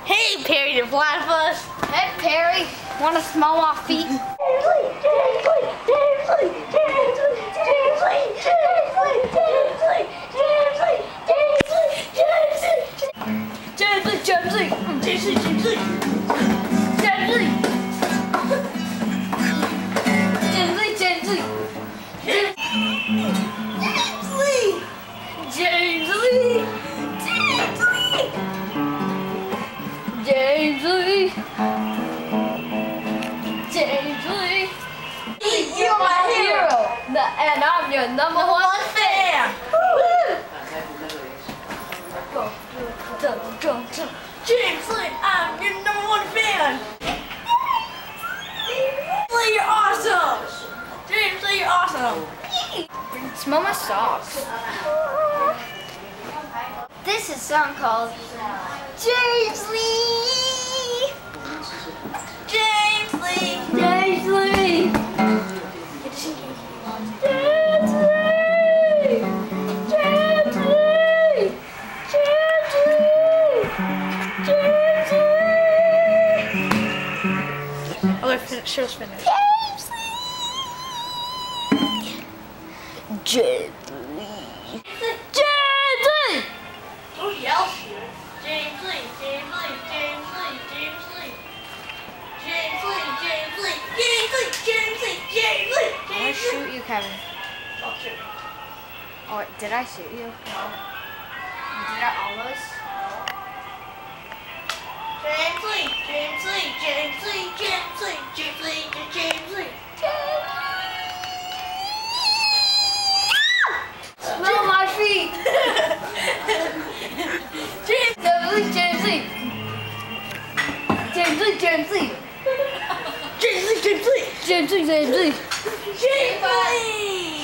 Hey, Perry the Platypus. Hey, Perry. Want to smell my feet? You're my hero, and I'm your number one fan. James Lee, I'm your number one fan. Lee, you're awesome. James Lee, you're awesome. Smell my socks. This is a song called James Lee. James Lee. James Lee. James Lee. James Lee. James Lee. James Lee. Oh, show's finished. James Lee. James Lee. James Lee. Don't yell. James Lee. James Lee. James Lee. James Lee. James Lee. James Lee. James Lee. James Lee. James Lee. I'm gonna shoot you, Kevin. Oh, shoot. Oh, did I shoot you? No. Did I almost? James Lee. James Lee. James Lee. James Lee. James Lee. James Lee. Smell my feet. James Lee. James Lee. James Lee. James Lee. James Lee. James Lee. James Lee. James Lee. James Lee.